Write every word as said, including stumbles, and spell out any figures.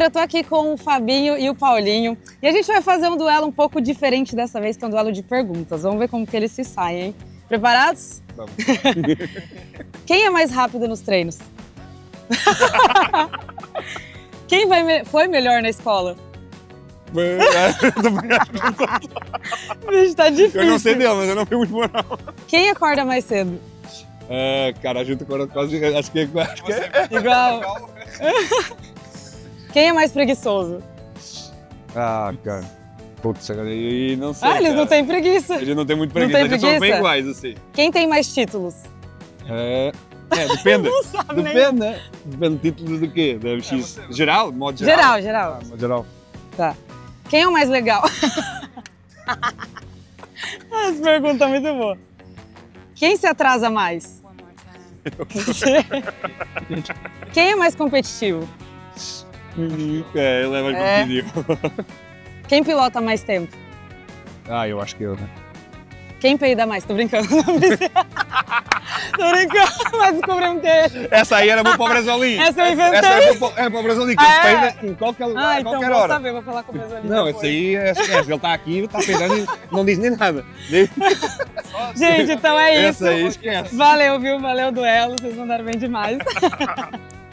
Galera, eu tô aqui com o Fabinho e o Paulinho e a gente vai fazer um duelo um pouco diferente dessa vez, que é um duelo de perguntas. Vamos ver como que eles se saem, hein? Preparados? Vamos. Quem é mais rápido nos treinos? Quem vai me... foi melhor na escola? Bicho, tá difícil. Eu não sei dela, mas eu não fui muito bom, não. Quem acorda mais cedo? É, cara, a gente acorda quase... Acho que, acho que é... Igual. Quem é mais preguiçoso? Ah, cara. Putz, aí não sei. Ah, eles cara. não têm preguiça. Eles não têm muito Não preguiça, tem eles são bem preguiça? iguais, assim. Quem tem mais títulos? É, é depende. Não sabe nem. Depende, né? Depende do título do quê? Da M X geral? Modo geral? Geral, geral. Ah, modo geral. Tá. Quem é o mais legal? Essa pergunta é muito boa. Quem se atrasa mais? Quem é mais competitivo? É, ele é mais É. competitivo. Quem pilota mais tempo? Ah, eu acho que eu, né? Quem peida mais? Tô brincando. Não precisa. Tô brincando, mas descobrimos que é ele. Essa aí era boa para o Brasolinho. Essa eu inventei. Essa era boa para o Brasolinho, que Ah, ele é? peida em qualquer lugar, Ah, a então qualquer vou hora. saber, vou falar com o Brasolinho Não, depois. esse aí é esquece, ele está aqui, está peidando e não diz nem nada. Gente, então é isso. Essa aí esquece. Valeu, viu? Valeu o duelo, vocês mandaram bem demais.